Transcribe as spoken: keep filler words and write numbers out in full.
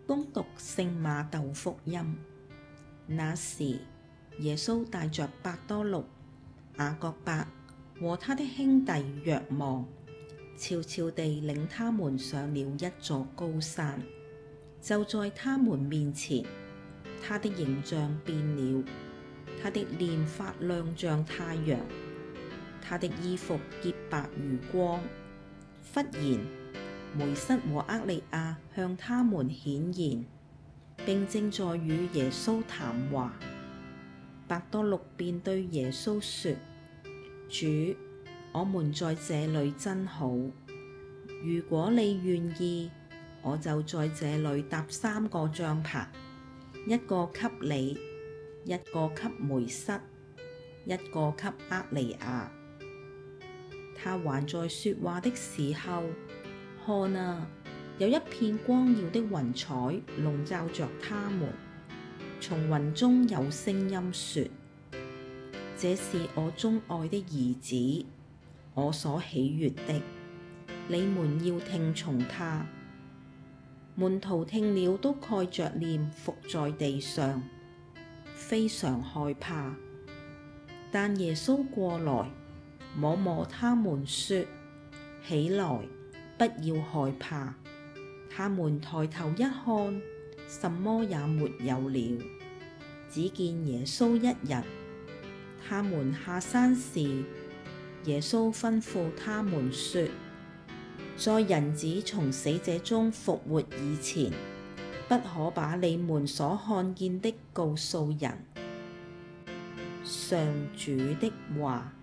恭讀聖馬竇福音。那時，耶穌帶着伯多祿、雅各伯和他的兄弟若望，悄悄地領他們上了一座高山。就在他們面前，他的形象變了，他的臉發亮像太陽，他的衣服潔白如光。忽然，梅瑟和厄里亞向他們顯現，並正在與耶穌談話。伯多祿便對耶穌說：主，我們在這裏真好，如果你願意，我就在這裏搭三個帳棚，一個給你，一個給梅瑟，一個給厄里亞。他還在說話的時候，看啊，有一片光耀的雲彩籠罩着他們。從雲中有聲音說：這是我鍾愛的兒子，我所喜悅的，你們要聽從他。門徒聽了都蓋着臉伏在地上，非常害怕。但耶穌過來，摸摸他們說：起來，不要害怕。他們抬頭一看，什麼也沒有了，只見耶穌一人。他們下山時，耶穌吩咐他們說：在人子從死者中復活以前，不可把你們所看見的告訴人。上主的話。